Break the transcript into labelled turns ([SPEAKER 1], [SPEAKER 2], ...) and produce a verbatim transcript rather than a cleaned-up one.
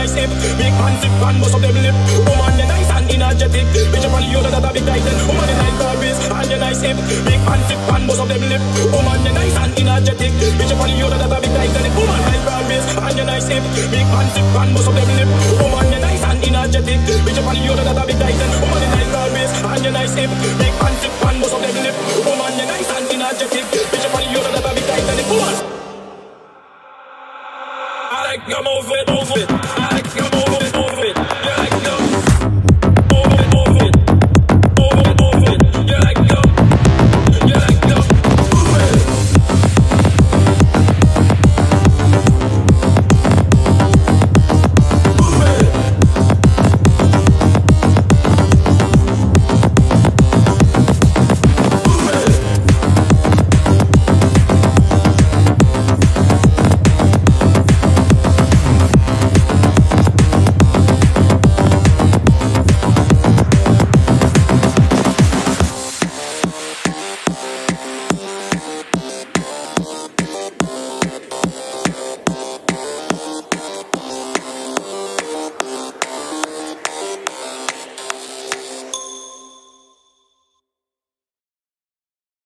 [SPEAKER 1] nice hip. Big pan, flip pan, most of them lip. Woman, you nice and energetic. Bitch up on you, that a big titan. Woman, you like her waist and you nice hip. Big pan, flip pan, most of them lip. Woman, you nice and energetic. Bitch up on you, that a big titan. Woman, like her waist and you nice hip. Big pan, flip pan, most of them lip. Woman, you nice and energetic. Bitch up on you, that a big titan. Woman, you like her waist and you nice hip. Big pan, flip pan, most of them lip. Woman, you nice and energetic. Bitch up on you, that a big titan. Woman, I like you move it, move it. I